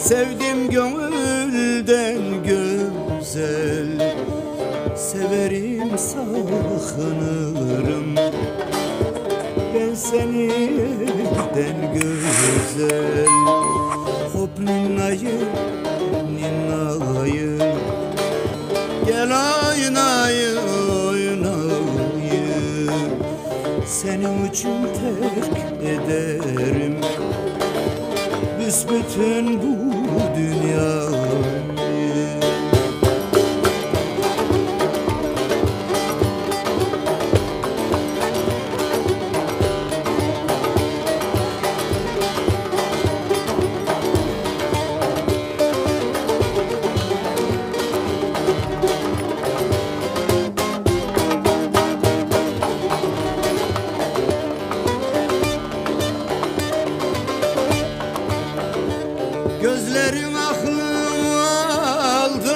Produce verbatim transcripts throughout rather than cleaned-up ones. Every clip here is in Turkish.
Sevdim gönülden güzel, severim sakınırım. Ben senden güzel, hop ninnayı ninnayı, gel oynayı oynayı. Senin için terk ederim büsbütün bu dünyayı. Gözlerin aklımı aldı,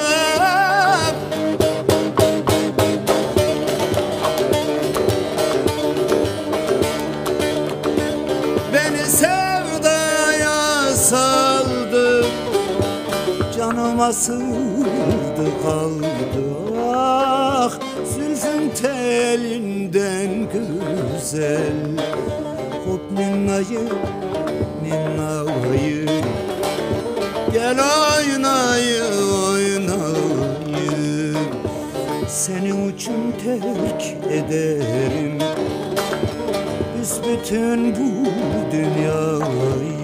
beni sevdaya saldı, canıma sığdı kaldı. Ah, zülfün telinden güzel, hop ninnayı ninnayı, gel oynayı oynayı. Senin için terk ederim büsbütün bu dünyayı.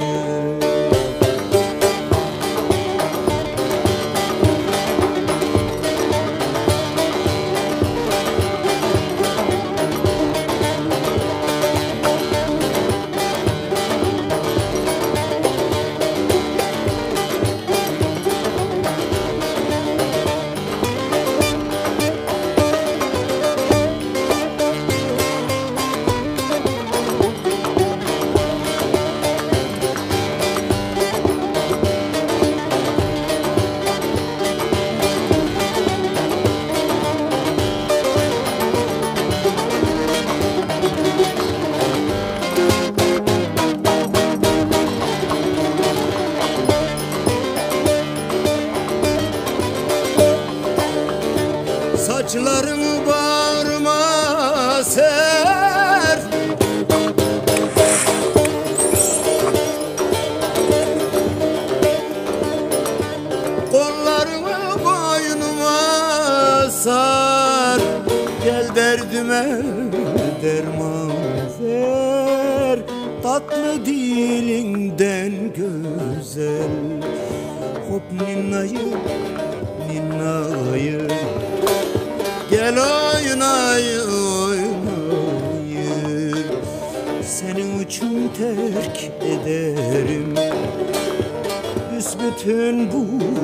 Saçlarını bağrıma ser, kollarını boynuma sar, gel derdime derman ver, tatlı dilinden güzel, hop ninnayı ninnayı, gel oynayı oynayı. Senin için terk ederim büsbütün bu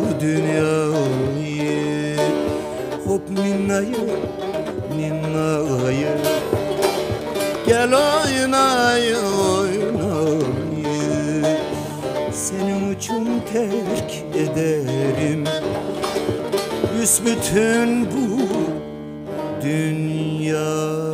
dünyayı. Hop ninnayı ninnayı, gel oynayı oynayı. Senin için terk ederim büsbütün bu dünya.